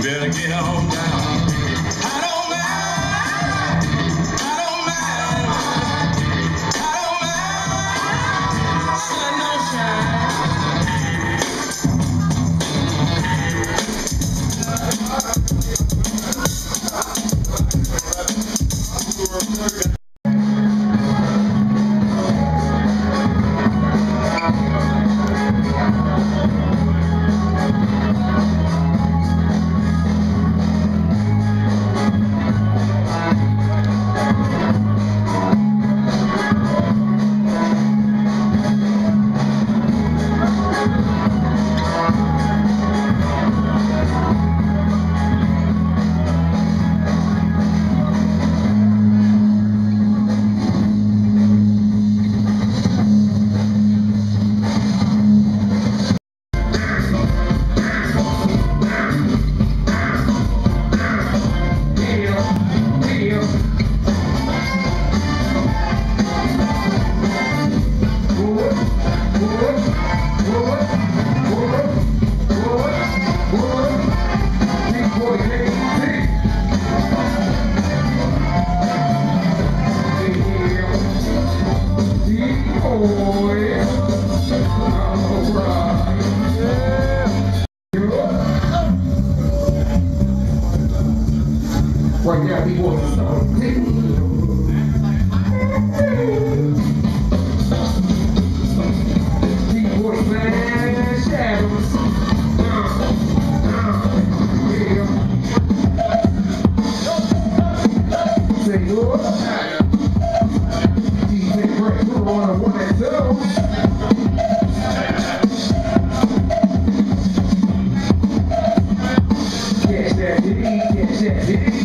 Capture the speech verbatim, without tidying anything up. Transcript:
better get on down. I don't mind, I don't mind, I don't mind, sun don't shine. Right now, B-Boys start B-Boys, man, shadows. Uh, uh, yeah. Say what? D J Brett, we're on a one and two. Catch that, did he? Catch that, did he?